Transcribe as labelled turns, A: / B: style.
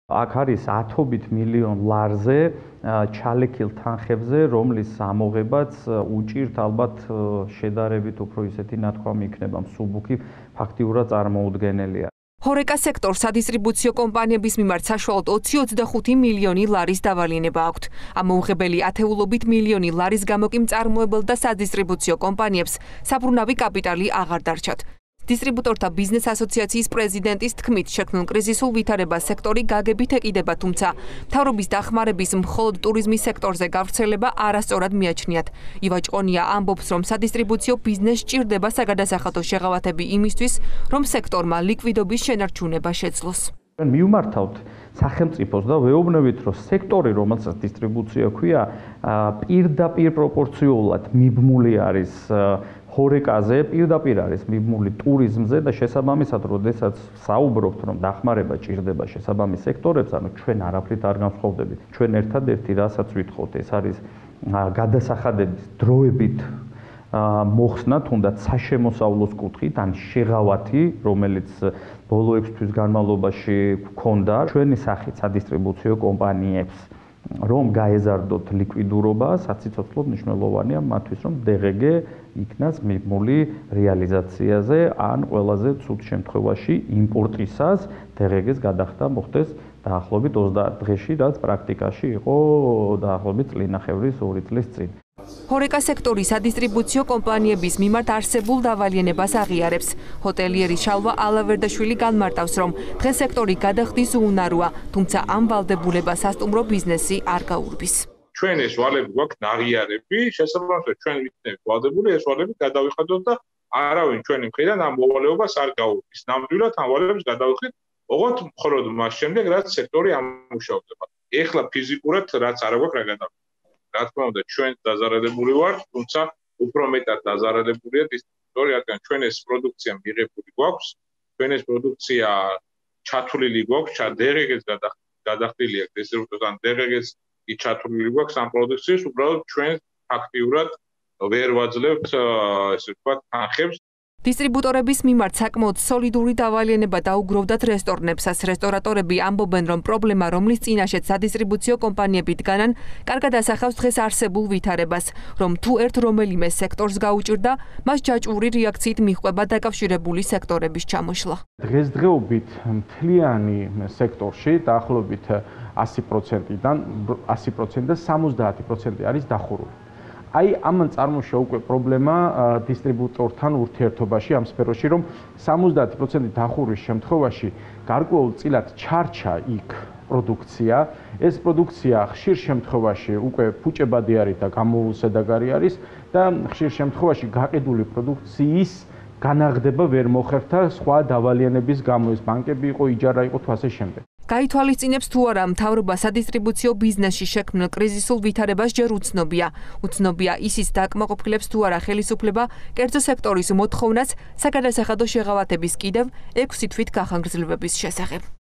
A: აქ არის ათობით მილიონ ლარზე ჩალექილ თანხებზე, რომლის ამოღებაც უჭირთ ალბათ შედარებით უფრო ისეთი ნათქვამი იქნება მსუბუქი, ფაქტიურად წარმოუდგენელია.
B: Horeca სექტორს სადისტრიბუციო კომპანიების მიმართ საშუალოდ 20-25 მილიონი ლარის დავალიანება აქვთ. ამოუღებელი ათეულობით მილიონი ლარის გამო კი მწარმოებელ და სადისტრიბუციო კომპანიებს საბრუნავი კაპიტალი აღარ დარჩათ. Დისტრიბუტორთა ბიზნეს ასოციაციის პრეზიდენტის თქმით, შექმნილ კრიზისულ ვითარებას სექტორი გაგებით ეკიდება, თუმცა მთავრობის დახმარების მხოლოდ ტურიზმის სექტორზე გავრცელება არასწორად მიაჩნიათ. ივა ჭყონია ამბობს, რომ სადისტრიბუციო ბიზნესს სჭირდება საგადასახადო შეღავათები იმისთვის, რომ სექტორმა ლიკვიდობის შენარჩუნება შეძლოს.
A: მივმართავთ სახელმწიფოს და ვეუბნებით, რომ სექტორი, რომელსაც დისტრიბუცია ქვია, პირდაპირ პროპორციულად მიბმული არის ჰორეკაზე, პირდაპირ არის მიბმული ტურიზმზე და შესაბამისად, როდესაც საუბრობთ, რომ დახმარება ჭირდება შესაბამის სექტორებს, ანუ ჩვენ არაფრით არ განსხვავდებით. ჩვენ ერთადერთი რასაც ვითხოვთ, ეს არის გადასახადების დროებით მოხსნა, თუნდაც საშემოსავლოს კუთხით, ან შეღავათი, რომელიც ბოლო 6 თვის განმავლობაში გვქონდა ჩვენი სახით სადისტრიბუციო კომპანიებს, რომ გაეზარდოთ ლიკვიდურობა, საციცოცხლოდ მნიშვნელოვანია მათთვის, რომ DGG იქნას მიბმული რეალიზაციაზე, ან ყველაზე ცუდ შემთხვევაში იმპორტისას DGG-ს გადახდა მოხდეს დაახლოებით 30 დღეში, რაც პრაქტიკაში იყო დაახლოებით წლინახევრის 2 წლის წინ.
B: Horeca სექტორი სადისტრიბუციო კომპანიების მიმართ არსებულ დავალიანებას აღიარებს. ჰოტელიერი შალვა ალავერდაშვილი განმარტავს, რომ დღეს სექტორი გადახდის უუნაროა, თუმცა ამ ვალდებულებას სასტუმრო ბიზნესი არ გაურბის.
C: ჩვენ ეს ვალები გვაქვს ნაღიარები, შესაბამისად ჩვენ ვიქნებით ვალდებული, ეს ვალები გადავიხადოთ და არავინ ჩვენი მხრიდან ამ მოვალეობას არ გაურბის. ნამდვილად ამ ვალებს გადავიხდით, ოღონდ მხოლოდ მას შემდეგ, რაც სექტორი ამუშავდება. ეხლა ფიზიკურად რაც არ გვაქვს რა გადავიხდით. რა თქმა უნდა, ჩვენ დაზარალებული ვართ, თუმცა უფრო მეტად დაზარალებულია დისტრიბუტორი, რადგან ჩვენ ეს პროდუქცია მიღებული გვაქვს, ჩვენ ეს პროდუქცია ჩათვლილი გვაქვს, DGG-ს გადახდილი აქვს დისტრიბუტორთან, DGG-ს ჩათვლილი გვაქვს ამ პროდუქციის, უბრალოდ ჩვენ აქტიურად ვერ ვაძლევთ, ესე ვთქვათ, თანხებს.
B: დისტრიბუტორების მიმართ საკმაოდ სოლიდური დავალიანება დაუგროვდათ რესტორნებსაც. რესტორატორები ამბობენ, რომ პრობლემა, რომლის წინაშეც სადისტრიბუციო კომპანიები დგანან, კარგად ასახავს დღეს არსებულ ვითარებას, რომ თუ ერთ რომელიმე სექტორს გაუჭირდა, მას ჯაჭვური რეაქციით მიჰყვება დაკავშირებული სექტორების ჩამოშლა.
D: დღესდღეობით მთლიანი სექტორში დაახლოებით 100%-დან 100% და 70% არის დახურული. Ai ამან წარმოშა უკვე პრობლემა დისტრიბუტორთან ურთიერთობაში ამ სფეროში, რომ 70% დახურვის შემთხვევაში გარკვეულწილად ჩარჩა იქ პროდუქცია. ეს პროდუქცია ხშირ შემთხვევაში უკვე ფუჭებადი არის და გამოუსადეგარი არის და ხშირ შემთხვევაში გაყიდული პროდუქციის განაღდება ვერ მოხერხდა სხვა დავალიანების გამო, ეს ბანკები იყო, იჯარა იყო თუ ასე შემდეგ.
B: გაითვალისწინებს თუ არა მთავრობა სადისტრიბუციო ბიზნესში შექმნილ კრიზისულ ვითარებას ჯერ უცნობია. უცნობია ისიც დაკმაყოფილებს თუ არა ხელისუფლება კერძო სექტორის მოთხოვნას საგადასახადო შეღავათების კიდევ 6 თვით გახანგრძლივების შესახებ.